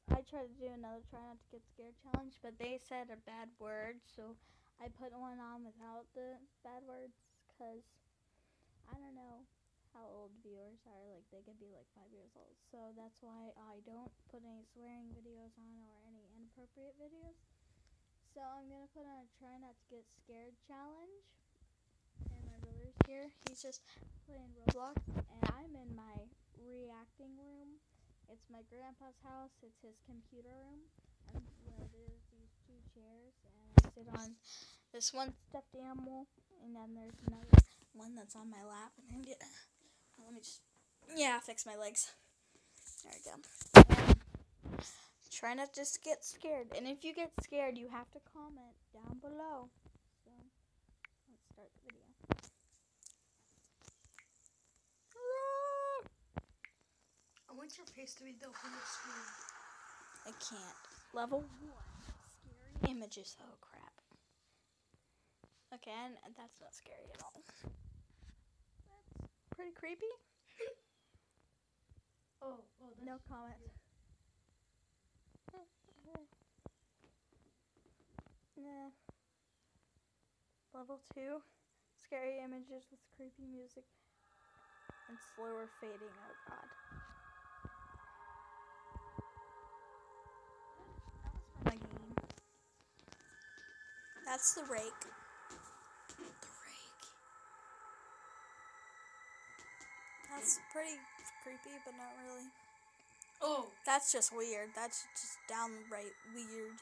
I tried to do another try not to get scared challenge, but they said a bad word, so I put one on without the bad words, because I don't know how old viewers are. Like, they could be like 5 years old. So that's why I don't put any swearing videos on or any inappropriate videos. So I'm going to put on a try not to get scared challenge. And my brother's here. He's just playing Roblox. And I'm in my reacting room. It's my grandpa's house. It's his computer room. And there's these two chairs. And I sit on this one stuffed animal. And then there's another one that's on my lap. And let me just, fix my legs. There we go. And try not to just get scared. And if you get scared, you have to comment down below. So let's start the video. I want your face to be the whole screen. I can't. Level 1. Scary images. Oh, crap. Okay, and that's not scary at all. That's pretty creepy. No comment. Nah. Level 2. Scary images with creepy music and slower fading. Oh, God. That was my game. That's the rake. That's pretty creepy, but not really. Oh. That's just weird. That's just downright weird.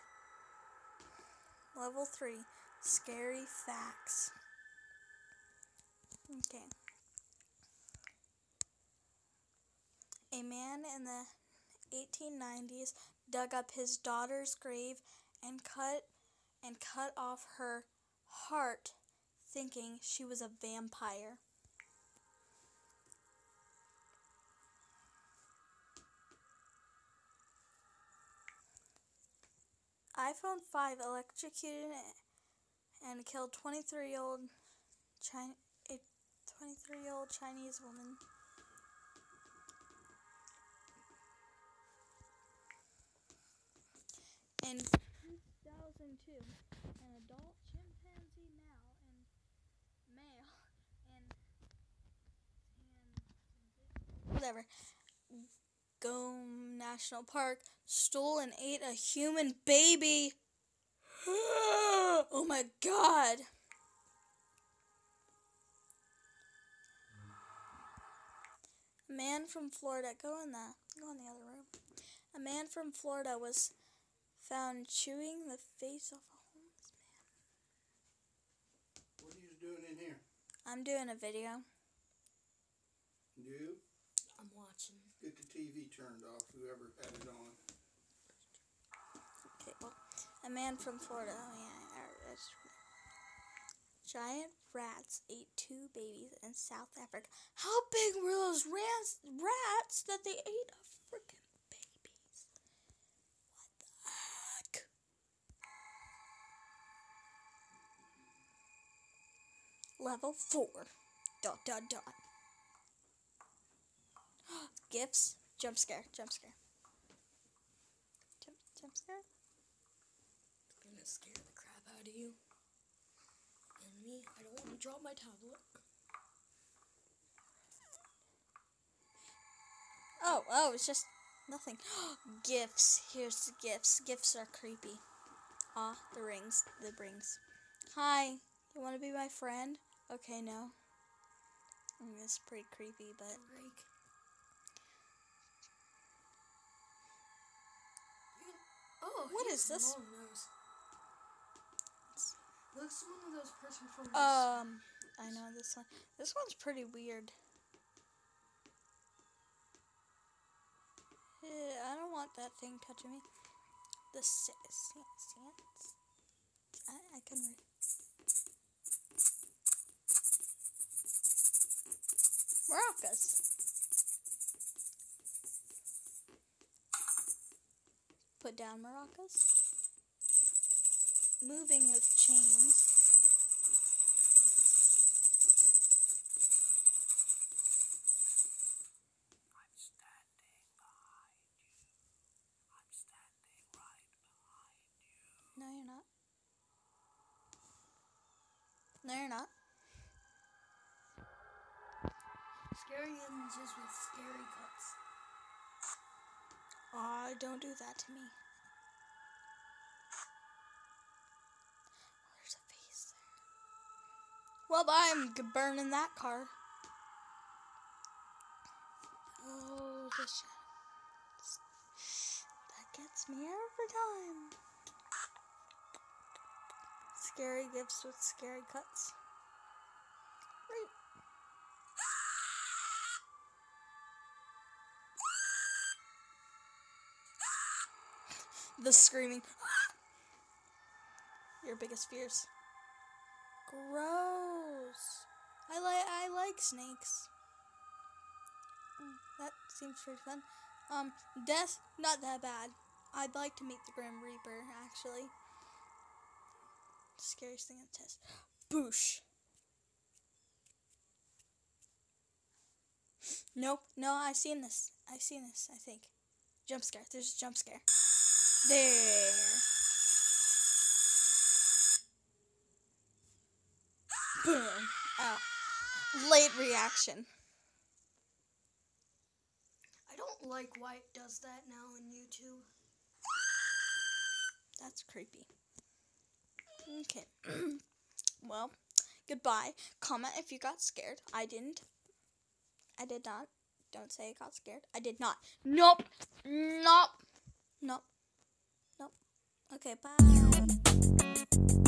Level 3. Scary facts. Okay. A man in the 1890s dug up his daughter's grave and cut off her heart, thinking she was a vampire. iPhone 5 electrocuted and killed 23-year-old Chinese woman. In 2002, an adult chimpanzee Gome National Park stole and ate a human baby. Oh my God. A man from Florida, go in the other room. A man from Florida was found chewing the face off a homeless man. What are you doing in here? I'm doing a video. You? I'm watching. Get the TV turned off, whoever had it on. Okay, well, a man from Florida. Oh, yeah. Giant rats ate 2 babies in South Africa. How big were those rats that they ate a freaking babies? What the heck? Level 4. ... Gifts. Jump scare. Jump scare. Jump scare. It's gonna scare the crap out of you. And me, I don't want to drop my tablet. Oh, it's just nothing. Gifts. Here's the gifts. Gifts are creepy. The rings. Hi, you want to be my friend? Okay, no. It's pretty creepy, but... Oh, what is this? Long nose. Looks one of those person from I know this one. This one's pretty weird. I don't want that thing touching me. The I can read. Maracas. Put down maracas. Moving with chains. No, you're not. Scary images with scary cuts. Aw, don't do that to me. Oh, there's a face there. Well, I'm burning that car. Oh, the shadows. That gets me every time. Scary gifts with scary cuts. Right. The screaming. Your biggest fears. Gross. I like snakes. That seems pretty fun. Death, not that bad. I'd like to meet the Grim Reaper, actually. Scariest thing on the test. Boosh. Nope. No, I've seen this, I think. Jump scare. There's a jump scare. There. Boom. Oh. Late reaction. I don't like why it does that now on YouTube. That's creepy. Okay. Well, goodbye. Comment if you got scared. I didn't. I did not. Don't say I got scared. I did not. Nope. Nope. Nope. Nope. Okay, bye.